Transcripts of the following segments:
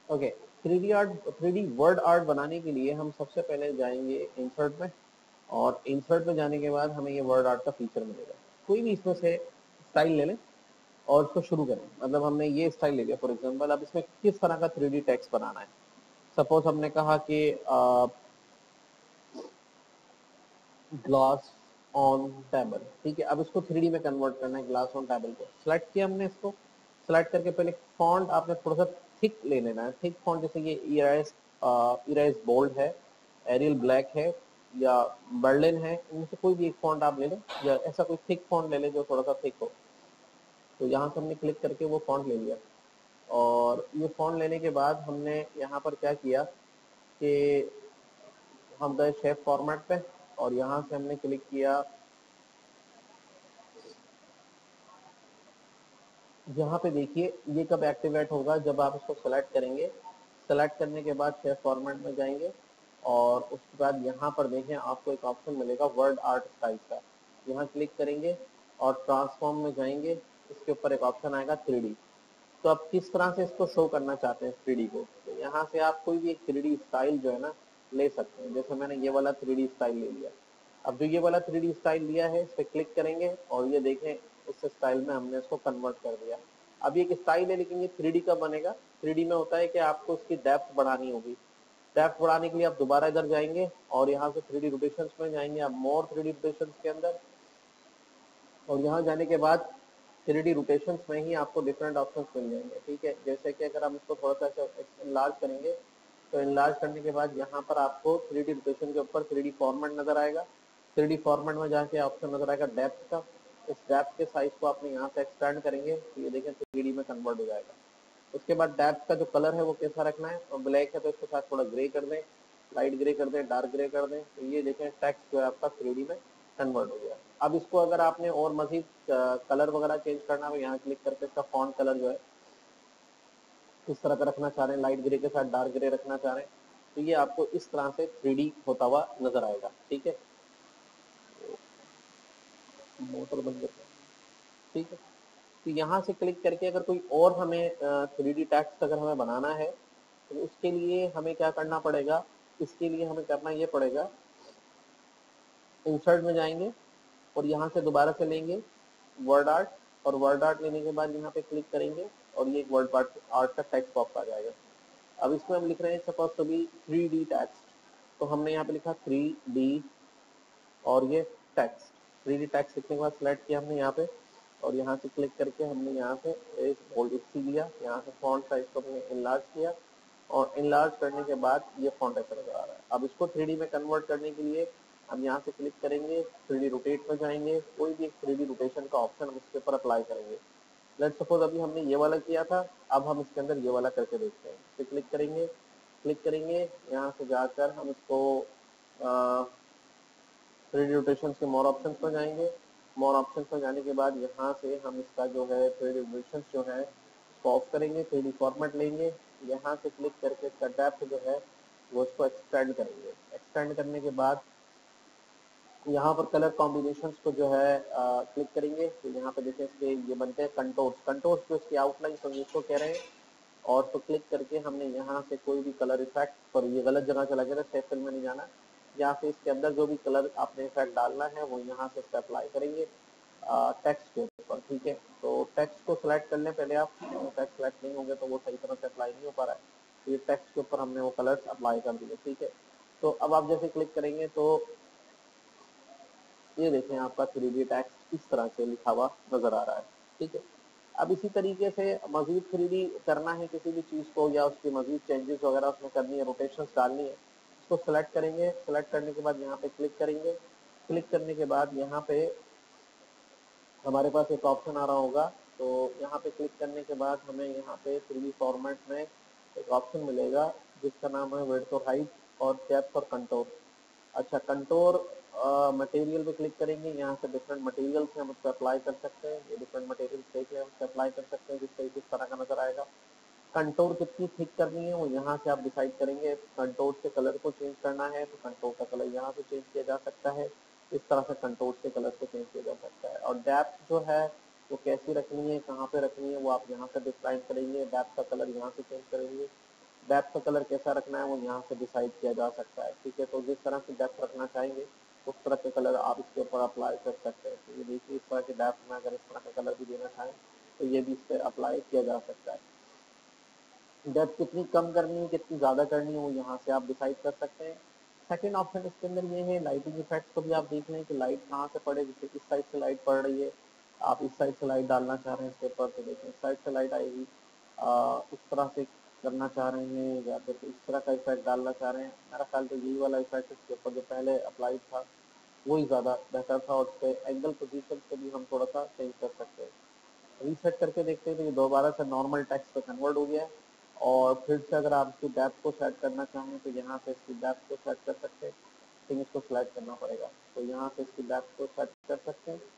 Okay, 3D word art बनाने के लिए हम सबसे पहले जाएंगे इंसर्ट में, और इंसर्ट में जाने के बाद हमें ये वर्ड आर्ट का फीचर मिलेगा। कोई भी इसमें से स्टाइल ले लें और इसको शुरू करें। मतलब हमने ये स्टाइल ले लिया फॉर एग्जांपल, अब इसमें किस तरह का 3D टेक्स्ट बनाना है। सपोज हमने कहा कि ग्लास ऑन टेबल, ठीक है। अब इसको 3D में कन्वर्ट करना है, ग्लास ऑन टेबल को सिलेक्ट किया हमने। इसको सिलेक्ट करके पहले फॉन्ट आपने थोड़ा सा थिक ले लेना है। थिक फॉन्ट जैसे ये इराइज बोल्ड है, एरियल ब्लैक है, या बर्लिन है, इनमें से कोई भी एक फॉन्ट आप ले लें, या ऐसा कोई थिक फॉन्ट ले लें जो थोड़ा सा थिक हो। तो यहाँ से हमने क्लिक करके वो फॉन्ट ले लिया, और ये फॉन्ट लेने के बाद हमने यहाँ पर क्या किया कि हम गए शेप फॉर्मेट पे, और यहाँ से हमने क्लिक किया। यहाँ पे देखिए ये कब एक्टिवेट होगा, जब आप इसको सेलेक्ट करेंगे। सेलेक्ट करने के बाद शेप फॉर्मेट में जाएंगे, और उसके बाद यहाँ पर देखें आपको एक ऑप्शन मिलेगा वर्ड आर्ट स्टाइल का। यहाँ क्लिक करेंगे और ट्रांसफॉर्म में जाएंगे, इसके ऊपर एक ऑप्शन आएगा 3D। तो आप किस तरह से इसको शो करना चाहते हैं 3D को, तो यहाँ से आप कोई भी एक 3D स्टाइल जो है ना ले सकते हैं। जैसे मैंने ये वाला 3D स्टाइल ले लिया। अब जो ये वाला 3D स्टाइल लिया है, इस पर क्लिक करेंगे, और ये देखें इस स्टाइल में हमने इसको कन्वर्ट कर दिया। अब ये एक स्टाइल है, लेकिन ये 3D का बनेगा। 3D में होता है कि आपको इसकी डेप्थ बढ़ानी होगी। डेप्थ बढ़ाने के लिए आप दोबारा इधर जाएंगे, और यहाँ से 3D रोटेशंस में जाएंगे आप, मोर 3D रोटेशंस के अंदर। और यहाँ जाने के बाद 3D रोटेशंस में ही आपको डिफरेंट ऑप्शंस मिल जाएंगे, ठीक है। जैसे कि अगर हम इसको थोड़ा सा इनलार्ज करेंगे, तो इनलार्ज करने के बाद यहाँ पर आपको 3D रोटेशन के ऊपर 3D फॉर्मेट नजर आएगा। 3D फॉर्मेट में जाके ऑप्शन नजर आएगा डेप्थ का। इस डेप्थ के साइज को आपने यहाँ से एक्सटेंड करेंगे, तो ये देखें 3D में कन्वर्ट हो जाएगा। उसके बाद डेप्थ का जो कलर है वो कैसा रखना है, और ब्लैक है तो इसके साथ थोड़ा ग्रे कर दें, लाइट ग्रे कर दें, डार्क ग्रे कर दें। तो ये देखें टेक्स्ट जो है आपका 3D में कन्वर्ट हो गया। अब इसको अगर आपने और मजीद कलर वगैरह चेंज करना है, यहाँ क्लिक करके इसका फॉन्ट कलर जो है किस तरह का रखना चाह रहे हैं, लाइट ग्रे के साथ डार्क ग्रे रखना चाह रहे हैं, तो ये आपको इस तरह से 3D होता हुआ नजर आएगा, ठीक है। मोटर बंद करते हैं, ठीक है। तो यहाँ से क्लिक करके अगर कोई और हमें 3D टेक्स्ट अगर हमें बनाना है, तो उसके लिए हमें क्या करना पड़ेगा। इसके लिए हमें करना ये पड़ेगा, इंसर्ट में जाएंगे, और यहाँ से दोबारा से लेंगे वर्ड आर्ट, और वर्ड आर्ट लेने के बाद यहाँ पे क्लिक करेंगे, और ये एक वर्ड आर्ट का टेक्स्ट बॉक्स आ जाएगा। अब इसमें हम लिख रहे हैं suppose to be 3D text, तो हमने यहाँ पे लिखा 3D, और ये टेक्स्ट। 3D टेक्स्ट लिखने के बाद सिलेक्ट किया हमने यहाँ पे, और यहाँ से क्लिक करके हमने यहाँ से एक बोल्ड सी लिया, यहाँ से फॉन्ट साइज को हमने इनलार्ज किया, और इनलार्ज करने के बाद ये फॉन्ट ऐसा नजर आ रहा है। अब इसको 3D में कन्वर्ट करने के लिए हम यहाँ से क्लिक करेंगे, 3D रोटेट में जाएंगे, कोई भी एक 3D रोटेशन का ऑप्शन हम इसके ऊपर अप्लाई करेंगे। लेट्स सपोज अभी हमने ये वाला किया था, अब हम इसके अंदर ये वाला करके देखते हैं। इस पर क्लिक करेंगे, यहाँ से जाकर हम इसको 3D रोटेशन के मोर ऑप्शन पर जाएंगे। मोर ऑप्शन पर जाने के बाद यहाँ से हम इसका जो है 3D रोटेशन जो है इसको ऑफ करेंगे, 3D फॉर्मेट लेंगे, यहाँ से क्लिक करके इसका डेप्थ जो है वो इसको एक्सटेंड करेंगे। एक्सटेंड करने के बाद यहाँ पर कलर कॉम्बिनेशन को जो है क्लिक करेंगे, तो यहाँ पे देखें इसके ये बनते हैं कंटोर्स। कंटोर्स जो इसकी आउटलाइन तो इसको कह रहे हैं। और तो क्लिक करके हमने यहाँ से कोई भी कलर इफेक्ट, पर ये गलत जगह चला गया था, शेप फिल में नहीं जाना। यहाँ से इसके अंदर जो भी कलर आपने इफेक्ट डालना है वो यहाँ से इसका अप्लाई करेंगे टेक्स्ट के ऊपर, ठीक है। तो टेक्स्ट को सिलेक्ट कर लें पहले आप, टेक्स्ट सिलेक्ट नहीं होंगे तो वो सही तरह से अप्लाई नहीं हो पा रहा है। तो ये टेक्स्ट के ऊपर हमने वो कलर अप्लाई कर दिए, ठीक है। तो अब आप जैसे क्लिक करेंगे तो ये देखें आपका 3D टेक्स्ट इस तरह से लिखा हुआ नजर आ रहा है, ठीक है। अब इसी तरीके से मजीद 3D करना है किसी भी चीज को, या उसकी मजीद चेंजेस वगैरह उसमें करनी है, रोटेशंस डालनी है, इसको सेलेक्ट करेंगे। सेलेक्ट करने के बाद यहाँ पे क्लिक करेंगे। क्लिक करने के बाद यहाँ पे हमारे पास एक ऑप्शन आ रहा होगा, तो यहाँ पे क्लिक करने के बाद हमें यहाँ पे 3D फॉर्मेट में एक ऑप्शन मिलेगा जिसका नाम है विड्थ और हाइट और डेप्थ और कंटोर। अच्छा, कंटोर मटेरियल पे क्लिक करेंगे, यहाँ से डिफरेंट मटेरियल से हम उसको अप्लाई कर सकते हैं। ये डिफरेंट मटेरियल देख लें, हम उसको अप्लाई कर सकते हैं जिससे किस तरह का नजर आएगा। कंटोर कितनी थिक करनी है वो यहाँ से आप डिसाइड करेंगे। कंटोर के कलर को चेंज करना है तो कंटोर का कलर यहाँ से चेंज किया जा सकता है। इस तरह से कंटोर के कलर को चेंज किया जा सकता है। और डेप्थ जो है वो कैसी रखनी है, कहाँ पे रखनी है, वो आप यहाँ से डिसाइड करेंगे। डेप्थ का कलर यहाँ से चेंज करेंगे, डेप्थ का कलर कैसा रखना है वो यहाँ से डिसाइड किया जा सकता है, ठीक है। तो जिस तरह से डेप्थ रखना चाहेंगे उस तरह के कलर आप इसके ऊपर अप्लाई कर सकते हैं। तो ये देखिए इस तरह के डेप्थ में अगर इस तरह का कलर भी देना चाहें तो ये भी इस पर अप्लाई किया जा सकता है। डेप्थ कितनी कम करनी है कितनी ज़्यादा करनी है वो यहाँ से आप डिसाइड कर सकते हैं। सेकंड ऑप्शन इसके अंदर ये है लाइटिंग इफेक्ट्स को भी आप देख लें कि लाइट कहाँ से पड़े, जैसे इस साइड से लाइट पड़ रही है, आप इस साइड से लाइट डालना चाह रहे हैं इसके ऊपर तो देखें इस साइड से लाइट आएगी। उस तरह से करना चाह रहे हैं या फिर इस तरह का इफेक्ट डालना चाह रहे हैं, मेरा ख्याल तो यही वाला इफेक्ट इसके ऊपर जो पहले अप्लाई था वही ज़्यादा बेहतर था, और उसके एंगल पोजीशन को भी हम थोड़ा सा चेंज कर सकते हैं। रीसेट करके देखते हैं तो ये दोबारा से नॉर्मल टेक्स्ट पे कन्वर्ट हो गया है। और फिर से अगर आप इसकी डेप्थ को सेट करना चाहें तो यहाँ से इसकी डेप्थ को सेट कर सकते हैं, लेकिन इसको सिलेक्ट करना पड़ेगा। तो यहाँ से इसकी डेप्थ को सेट कर सकते हैं।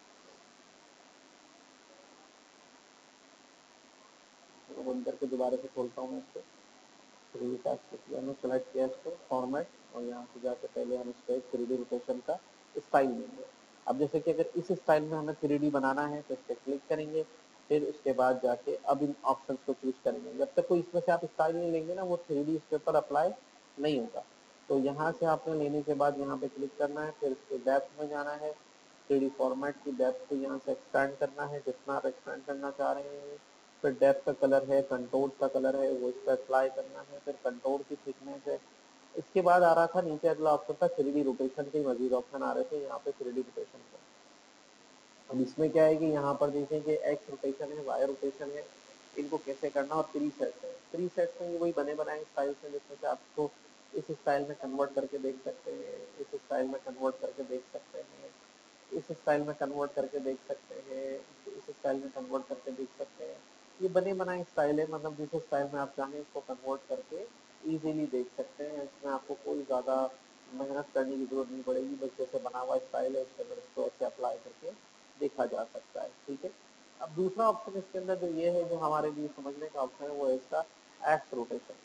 तो बंद करके दोबारा से खोलता हूँ मैं इसको। थ्री टेक्स्ट मैंने सेलेक्ट किया इसको फॉर्मेट, और यहाँ से जाकर पहले हम इसको एक 3D रोटेशन का स्टाइल देंगे। अब जैसे कि अगर इस स्टाइल में हमें 3D बनाना है तो इस पर क्लिक करेंगे, फिर उसके बाद जाके अब इन ऑप्शंस को चूज करेंगे। जब तक कोई इसमें से आप स्टाइल नहीं लेंगे ना वो 3D इसके ऊपर अप्लाई नहीं होगा। तो यहाँ से आपने लेने के बाद यहाँ पे क्लिक करना है, फिर इसके डेप्थ में जाना है, 3D फॉर्मेट की डेप्थ को यहाँ से एक्सपेंड करना है जितना आप एक्सपेंड करना चाह रहे हैं। फिर डेप्थ का कलर है, कंटोर का कलर है, वो इस पर अप्लाई करना है। फिर कंटोर की थिकनेस है। इसके बाद आ रहा था नीचे अगला ऑप्शन था 3D रोटेशन के मजीद ऑप्शन आ रहे थे यहाँ पे 3D रोटेशन का। अब इसमें क्या है कि यहाँ पर देखें कि एक्स रोटेशन है, वाई रोटेशन है, इनको कैसे करना, और प्री सेट है। प्री सेट में ये वही बने बनाए स्टाइल है जिसमें से आपको इस स्टाइल में कन्वर्ट करके देख सकते हैं, इस स्टाइल में कन्वर्ट करके देख सकते हैं, इस स्टाइल में कन्वर्ट करके देख सकते हैं, इस स्टाइल में कन्वर्ट करके देख सकते हैं। ये बने बनाए स्टाइल है, मतलब जिस स्टाइल में आप चाहें इसको कन्वर्ट करके इजीली देख सकते हैं। इसमें आपको कोई ज़्यादा मेहनत करने की जरूरत नहीं पड़ेगी, बस जैसे बना हुआ स्टाइल है उसके अंदर इसको ऐसे अप्लाई करके देखा जा सकता है, ठीक है। अब दूसरा ऑप्शन इसके अंदर जो ये है जो हमारे लिए समझने का ऑप्शन है वो है इसका एक्स रोटेशन।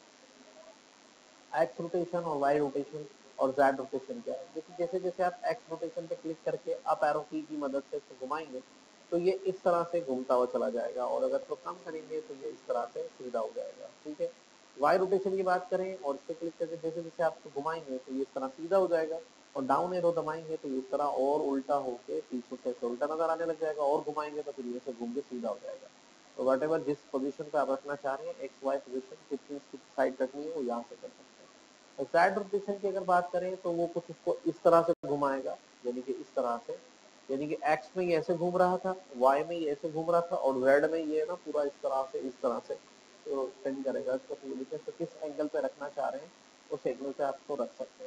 एक्स रोटेशन और वाई रोटेशन और जेड रोटेशन क्या है। देखिए जैसे जैसे आप एक्स रोटेशन पे क्लिक करके अप एरो की मदद से इसको घुमाएंगे तो ये इस तरह से घूमता हुआ चला जाएगा, और अगर इसको कम करेंगे तो ये इस तरह से सीधा हो जाएगा, ठीक है। वाई रोटेशन की बात करें और इस पे क्लिक करके जैसे जैसे आप इसको घुमाएंगे तो ये इस तरह सीधा हो जाएगा, और डाउन एरो दबाएंगे तो इस तरह और उल्टा होके पीछे से उल्टा नजर आने लग जाएगा, और घुमाएंगे तो फिर ये से घूम के सीधा हो जाएगा। तो वट एवर जिस पोजीशन पे आप रखना चाह रहे हैं एक्स वाई पोजीशन कितनी साइड रखनी है वो यहाँ से कर सकते हैं। जेड रोटेशन की अगर बात करें तो वो कुछ उसको इस तरह से घुमाएगा, यानी कि इस तरह से, यानी कि एक्स में ये ऐसे घूम रहा था, वाई में ये ऐसे घूम रहा था, और जेड में ये ना पूरा इस तरह से तो सेंड करेगा इसको पोजीशन। तो किस एंगल पे रखना चाह रहे हैं उस एंगल पे आप इसको रख सकते हैं।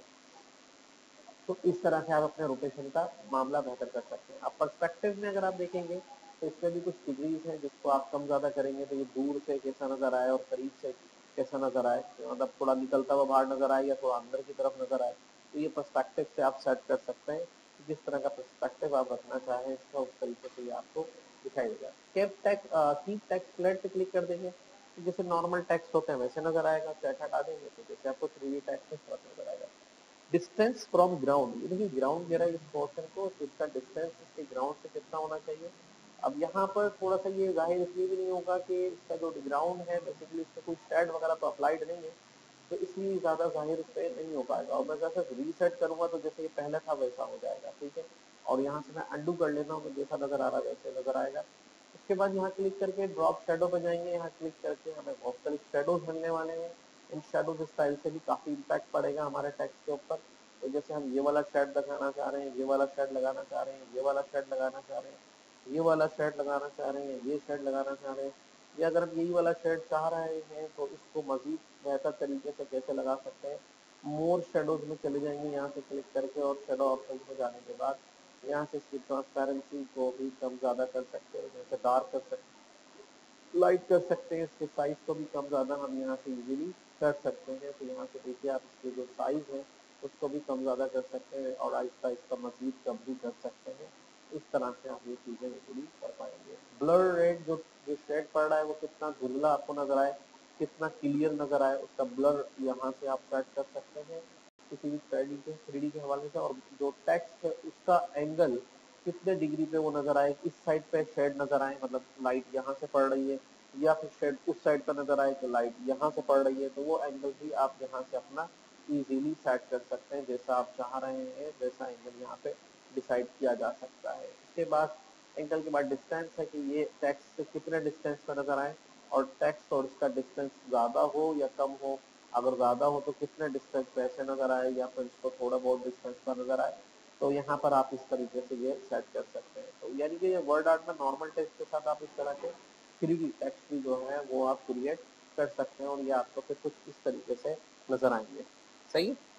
तो इस तरह से आप अपने रोटेशन का मामला बेहतर कर सकते हैं। अब पर्सपेक्टिव में अगर आप देखेंगे तो इसमें भी कुछ डिग्रीज हैं जिसको आप कम ज्यादा करेंगे तो ये दूर से कैसा नजर आए और करीब से कैसा नजर आए, मतलब थोड़ा निकलता हुआ बाहर नजर आए या थोड़ा अंदर की तरफ नजर आए, तो ये पर्सपेक्टिव से आप सेट कर सकते हैं। जिस तरह का पर्सपेक्टिव आप रखना चाहें इसका उस तरीके से ये आपको दिखाई देगा। कीप टेक्स्ट फ्लैट पे क्लिक कर देंगे तो जैसे नॉर्मल टेक्स्ट होते हैं वैसे नजर आएगा। सेट हटा देंगे तो जैसे आपको 3D टेक्स्ट में फर्क नजर आएगा। डिस्टेंस फ्रॉम ग्राउंड, यानी कि ग्राउंड कह रहा है इस पोर्शन को, तो इसका डिस्टेंस इसके ग्राउंड से कितना होना चाहिए। अब यहाँ पर थोड़ा सा ये जाहिर इसलिए भी नहीं होगा कि इसका जो ग्राउंड है बेसिकली इसमें कोई शेड वगैरह तो अप्लाइड नहीं है, तो इसलिए ज्यादा जाहिर इस पर नहीं हो पाएगा। और मैं जैसे रीसेट करूंगा तो जैसे ये पहले था वैसा हो जाएगा, ठीक है। और यहाँ से मैं अंडू कर लेता हूँ तो जैसा नजर आ रहा है वैसे नजर आएगा। उसके बाद यहाँ क्लिक करके ड्रॉप शेडो पे जाएंगे, यहाँ क्लिक करके हमें बहुत सारे शेडोज मिलने वाले हैं। इन शेडोज स्टाइल से भी काफी इम्पैक्ट पड़ेगा हमारे टेक्स्ट के ऊपर। तो जैसे हम ये वाला शेड लगाना चाह रहे हैं, ये वाला शेड लगाना चाह रहे हैं, ये वाला शेड लगाना चाह रहे हैं, ये वाला शेड लगाना चाह रहे हैं, ये शेड लगाना चाह रहे हैं, या अगर हम यही वाला शेड चाह रहे हैं तो इसको मजीद बेहतर तरीके से कैसे लगा सकते हैं। मोर शेडोज में चले जाएंगे यहाँ से क्लिक करके, और शेडो ऑप्शन में जाने के बाद यहाँ से इसकी ट्रांसपेरेंसी को भी कम ज्यादा कर सकते हैं, जैसे डार्क कर सकते हैं, लाइट कर सकते हैं, इसके साइज को भी कम ज्यादा हम यहाँ से इजीली कर सकते हैं। तो यहाँ से देखिए आप इसके जो साइज है उसको भी कम ज्यादा कर सकते हैं, और आहिस्ता आहिस्ता मजीद कम भी कर सकते हैं। इस तरह से आप ये चीजें इजीली कर पाएंगे। ब्लर रेट जो शेड पड़ रहा है वो कितना धुंधला आपको नजर आए, कितना क्लियर नजर आए, उसका ब्लर यहाँ से आप सेट कर सकते हैं किसी भी 3D के हवाले से। और जो टेक्स्ट है उसका एंगल कितने डिग्री पे वो नजर आए, इस साइड पे शेड नजर आए, मतलब लाइट यहाँ से पड़ रही है या फिर शेड उस साइड का नजर आए तो लाइट यहाँ से पड़ रही है, तो वो एंगल भी आप यहाँ से अपना इजीली सेट कर सकते हैं, जैसा आप चाह रहे हैं वैसा एंगल यहाँ पे डिसाइड किया जा सकता है। इसके बाद एंगल के बाद डिस्टेंस है कि ये टेक्स्ट से कितने डिस्टेंस पर नजर आए, और टेक्स्ट और इसका डिस्टेंस ज्यादा हो या कम हो, अगर ज्यादा हो तो कितने डिस्टेंस पे ऐसे नजर आए या फिर इसको थोड़ा बहुत डिस्टेंस पर नजर आए, तो यहाँ पर आप इस तरीके से ये सेट कर सकते हैं। तो यानी कि ये वर्ड आर्ट में नॉर्मल टेक्स्ट के साथ आप इस तरह के 3D टेक्स्ट भी जो है वो आप क्रिएट कर सकते हैं, और ये आपको फिर कुछ इस तरीके से नजर आएंगे। सही है।